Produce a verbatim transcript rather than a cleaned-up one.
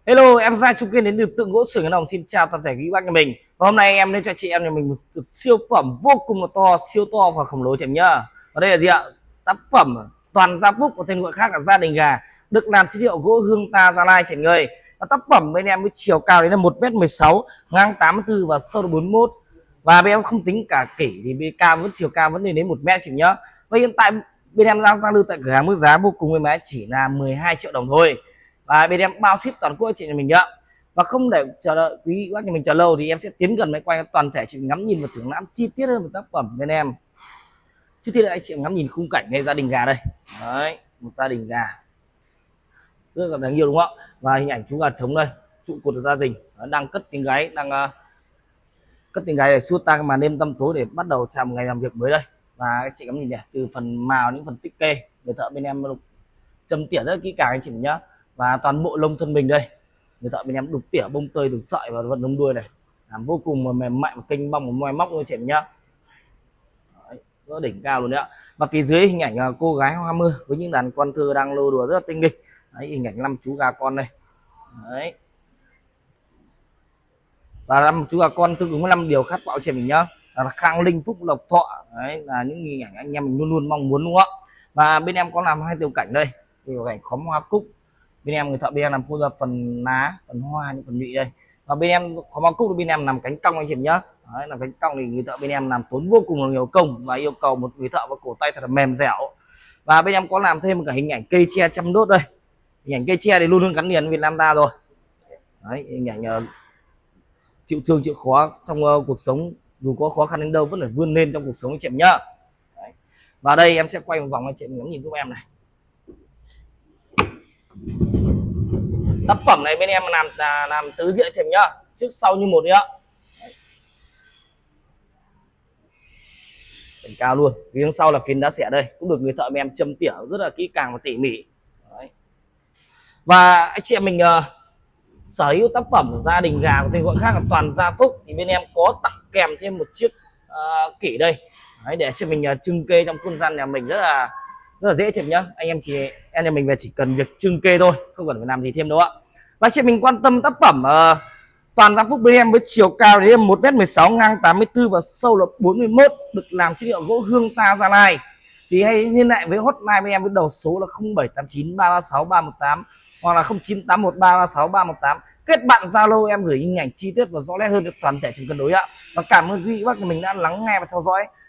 Hello, em Giai Trung Kiên đến từ Tượng Gỗ Sửa Ngân Đồng. Xin chào toàn thể quý bác nhà mình. Và hôm nay em lên cho chị em nhà mình một siêu phẩm vô cùng là to, siêu to và khổng lồ chị em nhá. Và đây là gì ạ? Tác phẩm Toàn Gia Phúc, có tên gọi khác là Gia Đình Gà, được làm chất liệu gỗ Hương Ta, Gia Lai chị em ơi. Và tác phẩm bên em với chiều cao đến là một mét mười sáu, ngang tám mươi tư và sâu là bốn mươi mốt. Và bên em không tính cả kỷ thì bên cao vẫn chiều cao vẫn lên đến một mét chị em nhá. Và hiện tại bên em đang giao lưu tại cửa hàng mức giá vô cùng êm ái, chỉ là mười hai triệu đồng thôi. Và bên em bao ship toàn quốc chị nhà mình nhá. Và không để chờ đợi quý bác nhà mình chờ lâu thì em sẽ tiến gần máy quay toàn thể chị ngắm nhìn và thưởng lãm chi tiết hơn về tác phẩm bên em. Trước tiên là anh chị ngắm nhìn khung cảnh ngay gia đình gà đây. Đấy, một gia đình gà rất là đáng yêu đúng không ạ? Và hình ảnh chú gà trống đây, trụ cột của gia đình đang cất tiếng gáy, đang uh, cất tiếng gáy để xua tan màn đêm tăm tối để bắt đầu chào một ngày làm việc mới đây. Và anh chị ngắm nhìn này, từ phần màu những phần tích kê, người thợ bên em châm tỉa rất là kỹ càng anh chị nhá. Và toàn bộ lông thân mình đây, người thợ bên em đục tỉa bông tơi từ sợi và vận lông đuôi này, làm vô cùng mà mềm mại và kênh bong và moi móc luôn chị nhá. Đấy, rất đỉnh cao luôn đấy ạ. Và phía dưới hình ảnh cô gái hoa mưa với những đàn con thơ đang lô đùa rất là tinh nghịch. Đấy, hình ảnh năm chú gà con đây. Đấy. Và năm chú gà con tương ứng với năm điều khát vọng chị mình nhá, là khang linh phúc lộc thọ. Đấy là những hình ảnh anh em mình luôn luôn mong muốn đúng không ạ? Và bên em có làm hai tiểu cảnh đây, tiểu cảnh khóm hoa cúc. Bên em người thợ bên em làm phun ra phần lá, phần hoa, những phần nhụy đây. Và bên em khóm hoa cúc bên em làm cánh cong anh chị nhá. Đấy, làm cánh cong thì người thợ bên em làm tốn vô cùng là nhiều công và yêu cầu một người thợ có cổ tay thật là mềm dẻo. Và bên em có làm thêm cả hình ảnh cây tre chăm đốt đây. Hình ảnh cây tre thì luôn luôn gắn liền với Việt Nam ta rồi. Đấy, hình ảnh uh, chịu thương chịu khó trong uh, cuộc sống, dù có khó khăn đến đâu vẫn phải vươn lên trong cuộc sống anh chị em nhá. Đấy. Và đây em sẽ quay một vòng anh chị ngắm nhìn giúp em này. Tác phẩm này bên em làm là làm tứ diện chị em nhá, trước sau như một nhá. Đỉnh cao luôn. Phía sau là phiến đá xẻ đây, cũng được người thợ bên em châm tỉa rất là kỹ càng và tỉ mỉ. Đấy. Và anh chị em mình uh, sở hữu tác phẩm Gia Đình Gà, có tên gọi khác là Toàn Gia Phúc, thì bên em có tặng kèm thêm một chiếc uh, kỷ đây. Đấy, để cho mình uh, trưng kê trong không gian nhà mình rất là rất là dễ chị em nhá. Anh em chỉ anh em mình về chỉ cần việc trưng kê thôi, không cần phải làm gì thêm đâu ạ. Và chị mình quan tâm tác phẩm uh, Toàn Gia Phúc bên em với chiều cao đến một mét mười sáu, ngang tám mươi tư và sâu là bốn mươi mốt, được làm chất liệu gỗ Hương Ta, Gia Lai, thì hãy liên hệ với hotline bên em với đầu số là không bảy tám chín ba ba sáu ba một tám hoặc là không chín tám một ba ba sáu ba một tám. Kết bạn Zalo em gửi hình ảnh chi tiết và rõ nét hơn cho toàn thể trường cân đối ạ. Và cảm ơn quý vị bác mình đã lắng nghe và theo dõi.